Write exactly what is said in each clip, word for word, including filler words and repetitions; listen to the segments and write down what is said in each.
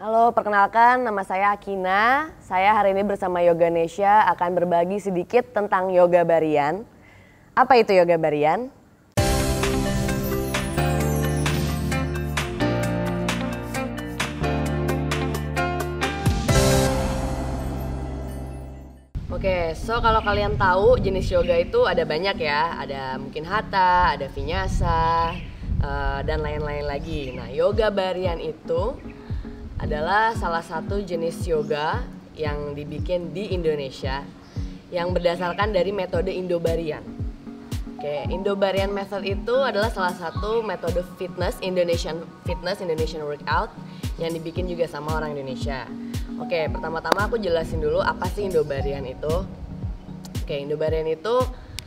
Halo, perkenalkan nama saya Akina. Saya hari ini bersama Yoganesha akan berbagi sedikit tentang yoga barian. Apa itu yoga barian? Oke, so kalau kalian tahu jenis yoga itu ada banyak ya. Ada mungkin hatha, ada vinyasa, uh, dan lain-lain lagi. Nah, yoga barian itu adalah salah satu jenis yoga yang dibikin di Indonesia yang berdasarkan dari metode Indo-Barian. Oke, Indo-Barian method itu adalah salah satu metode fitness, Indonesian fitness, Indonesian workout yang dibikin juga sama orang Indonesia. Oke, pertama-tama aku jelasin dulu apa sih Indo-Barian itu. Oke, Indo-Barian itu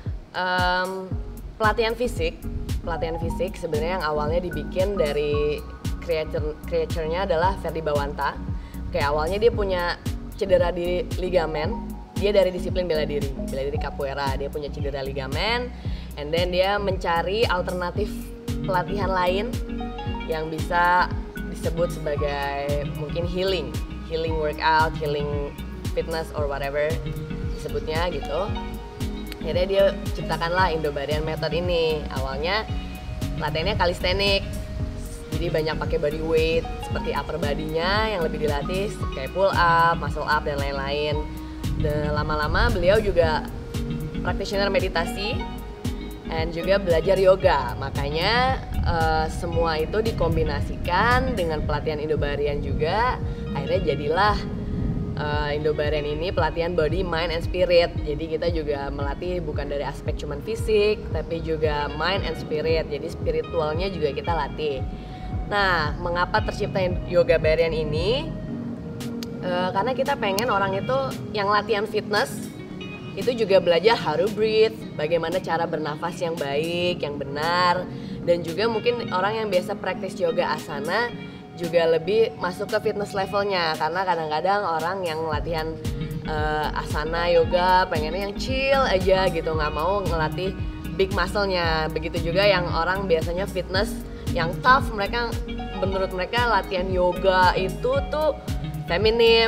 um, pelatihan fisik, pelatihan fisik sebenarnya yang awalnya dibikin dari Creator, creatornya adalah Ferdy Bawanta. Oke, awalnya dia punya cedera di ligamen. Dia dari disiplin bela diri, bela diri capoeira. Dia punya cedera ligamen, and then dia mencari alternatif pelatihan lain yang bisa disebut sebagai mungkin healing, healing workout, healing fitness or whatever disebutnya gitu. Akhirnya dia ciptakanlah Indo-Barian method ini. Awalnya latihannya calisthenics. Jadi banyak pakai body weight seperti upper body-nya yang lebih dilatih kayak pull up, muscle up dan lain-lain. Dan lama-lama beliau juga practitioner meditasi dan juga belajar yoga. Makanya uh, semua itu dikombinasikan dengan pelatihan Indo-Barian juga. Akhirnya jadilah uh, Indo-Barian ini pelatihan body, mind, and spirit. Jadi kita juga melatih bukan dari aspek cuman fisik, tapi juga mind and spirit. Jadi spiritualnya juga kita latih. Nah, mengapa tercipta yoga barian ini? E, karena kita pengen orang itu yang latihan fitness itu juga belajar how to breathe, bagaimana cara bernafas yang baik, yang benar, dan juga mungkin orang yang biasa praktis yoga asana juga lebih masuk ke fitness levelnya. Karena kadang-kadang orang yang latihan e, asana yoga pengennya yang chill aja gitu, nggak mau ngelatih big muscle-nya. Begitu juga yang orang biasanya fitness yang tough, mereka menurut mereka latihan yoga itu tuh feminim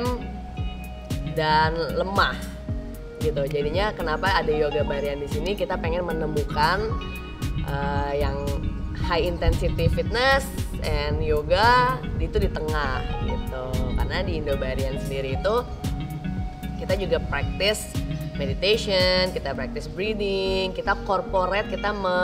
dan lemah gitu. Jadinya kenapa ada yoga barian di sini, kita pengen menemukan uh, yang high intensity fitness and yoga itu di tengah gitu. Karena di Indo-Barian sendiri itu kita juga practice meditation, kita practice breathing, kita corporate, kita me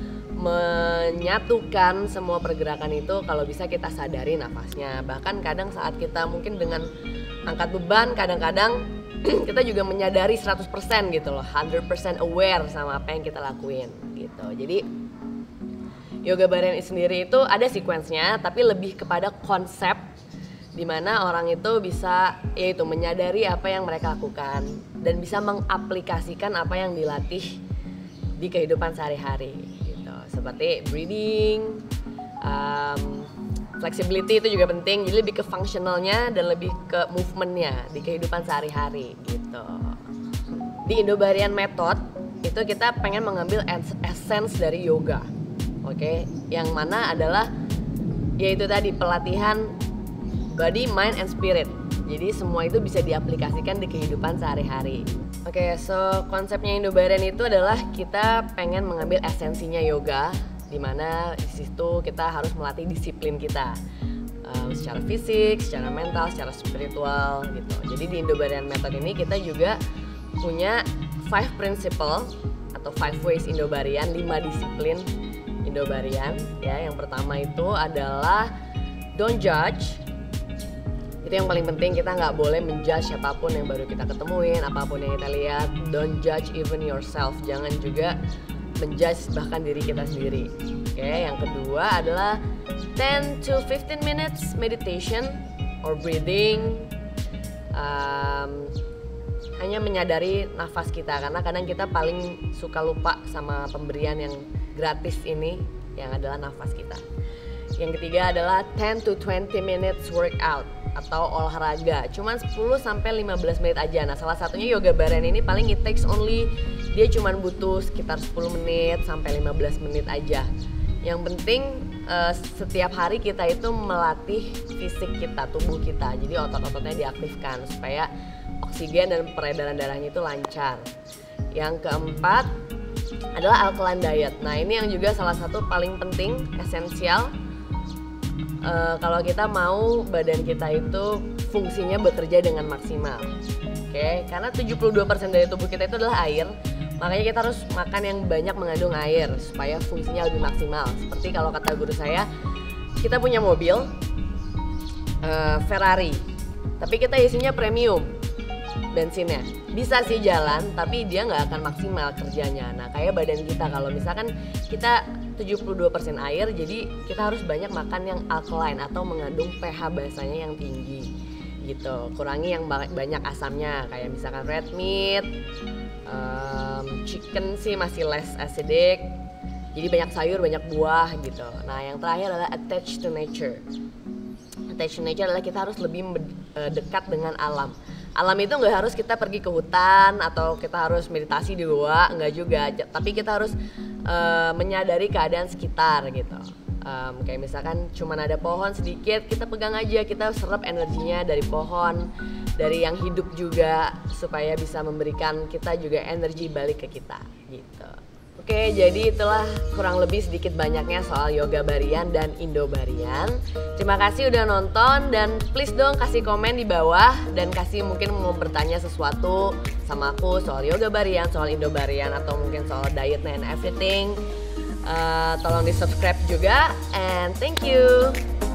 menyatukan semua pergerakan itu kalau bisa kita sadari nafasnya. Bahkan kadang saat kita mungkin dengan angkat beban, kadang-kadang kita juga menyadari seratus persen gitu loh, seratus persen aware sama apa yang kita lakuin gitu. Jadi yoga barian sendiri itu ada sequence-nya, tapi lebih kepada konsep dimana orang itu bisa yaitu menyadari apa yang mereka lakukan dan bisa mengaplikasikan apa yang dilatih di kehidupan sehari-hari. Seperti breathing, um, flexibility itu juga penting. Jadi lebih ke functionalnya dan lebih ke movementnya di kehidupan sehari-hari gitu. Di Indo-Barian method itu kita pengen mengambil essence dari yoga, oke? Okay? Yang mana adalah yaitu tadi pelatihan body, mind, and spirit. Jadi semua itu bisa diaplikasikan di kehidupan sehari-hari. Oke, okay, so konsepnya Indo-Barian itu adalah kita pengen mengambil esensinya yoga, dimana di situ kita harus melatih disiplin kita um, secara fisik, secara mental, secara spiritual gitu. Jadi di Indo-Barian method ini kita juga punya five principle atau five ways Indo-Barian, lima disiplin Indo-Barian. Ya, yang pertama itu adalah don't judge. Itu yang paling penting, kita nggak boleh menjudge siapapun yang baru kita ketemuin, apapun yang kita lihat. Don't judge even yourself, jangan juga menjudge bahkan diri kita sendiri. Oke, yang kedua adalah ten to fifteen minutes meditation or breathing. Um, hanya menyadari nafas kita, karena kadang kita paling suka lupa sama pemberian yang gratis ini, yang adalah nafas kita. Yang ketiga adalah ten to twenty minutes workout atau olahraga, cuman sepuluh sampai lima belas menit aja. Nah, salah satunya yoga barian ini paling it takes only, dia cuman butuh sekitar sepuluh menit sampai lima belas menit aja. Yang penting uh, setiap hari kita itu melatih fisik kita, tubuh kita. Jadi otot-ototnya diaktifkan supaya oksigen dan peredaran darahnya itu lancar. Yang keempat adalah alkaline diet. Nah ini yang juga salah satu paling penting, esensial uh, kalau kita mau badan kita itu fungsinya bekerja dengan maksimal. Oke, okay? Karena tujuh puluh dua persen dari tubuh kita itu adalah air. Makanya kita harus makan yang banyak mengandung air supaya fungsinya lebih maksimal. Seperti kalau kata guru saya, kita punya mobil uh, Ferrari, tapi kita isinya premium bensinnya. Bisa sih jalan, tapi dia nggak akan maksimal kerjanya. Nah kayak badan kita, kalau misalkan kita tujuh puluh dua persen air, jadi kita harus banyak makan yang alkaline atau mengandung pH basanya yang tinggi gitu. Kurangi yang banyak asamnya, kayak misalkan red meat, um, chicken sih masih less acidic, jadi banyak sayur, banyak buah gitu. Nah yang terakhir adalah attach to nature. Attach to nature adalah kita harus lebih dekat dengan alam. Alam itu nggak harus kita pergi ke hutan atau kita harus meditasi di gua, nggak juga. Tapi kita harus uh, menyadari keadaan sekitar gitu. Um, kayak misalkan cuman ada pohon sedikit, kita pegang aja, kita serap energinya dari pohon, dari yang hidup juga, supaya bisa memberikan kita juga energi balik ke kita gitu. Oke, jadi itulah kurang lebih sedikit banyaknya soal yoga barian dan Indo barian. Terima kasih udah nonton, dan please dong kasih komen di bawah dan kasih mungkin mau bertanya sesuatu sama aku soal yoga barian, soal Indo barian, atau mungkin soal diet and everything. Uh, tolong di subscribe juga, and thank you.